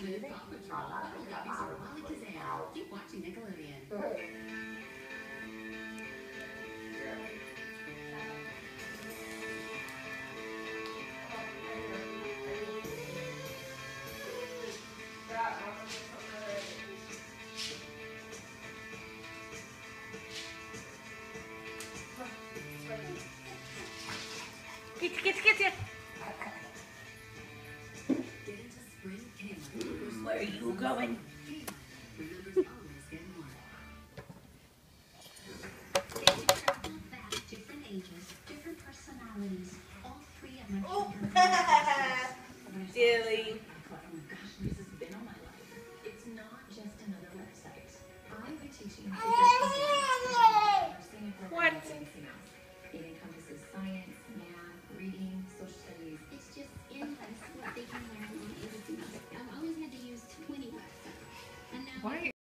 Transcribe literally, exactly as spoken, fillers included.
With Paw Patrol, little babies are all like Kazam. Keep watching Nickelodeon. Get, get, get, get. Get into spring Kmart. Where are you going? Remembers always get more. Different travel back, different ages, different personalities. All three of my Oh. children. Dilly. Oh my gosh, this has been all my life. It's not just another website. I would teach you how to get nursing and What? programming and anything else. It encompasses science, math, reading, social studies. It's just endless what they can learn on anything else. I've always had to use twenty websites. And now Why?